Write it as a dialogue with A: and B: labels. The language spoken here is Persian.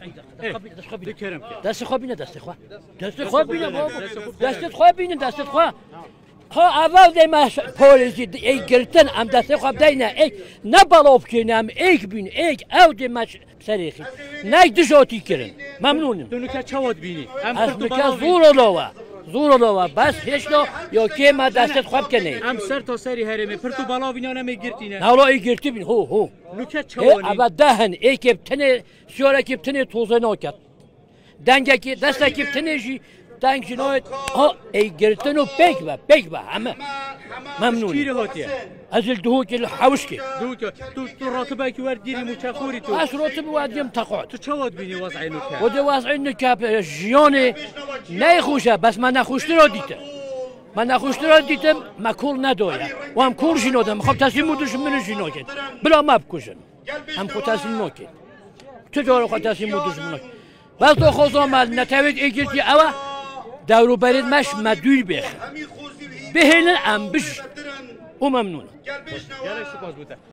A: دست خواب بینه دست خواه دست خواب بینه دست خواه ها اول دی ماش پولیسی ای گرتن ام دست خواب دی نه ای نه بالاف کنم ایک بین ایک او دی ماش سریخی نه دشاتی کرن ممنونم
B: تو نکه چواد بینی
A: از نکه زور لوا بس هیچ نو یا که ما دستت خواب کنی
B: ام سر تا سری هرمه پر تو بالا بینه نمیگرتینه
A: نه ولی ای گرتی بین هو
B: نکه چوانی
A: اول دهن ای که تنه سیاره که تنه توزه نکرد دنگه که دسته که تنه جی دنگ جنایت ها ای گرتن و بیگ با همه ممنون
B: چیره هاتیه
A: از الدهو که حوش که
B: تو راتبه که ورد گیری مچخوری تو
A: از راتب وادیم تقاعد
B: تو چواد بینی وضعی نکه
A: و ده وضعی نکه جیانه نه خوشه بس من نخوشته را دیدم من نخوشته را دیدم مکول ندایم و هم کور جنادم خب تصمیم بودش من جناکن بلا مبکشن هم خود تصمیم نکن چجور خود تصمیم بودش من بس تو خوزم نتوید ایگرتی اوه دورو برید مش مدوی بخ بهنن ام بش و ممنون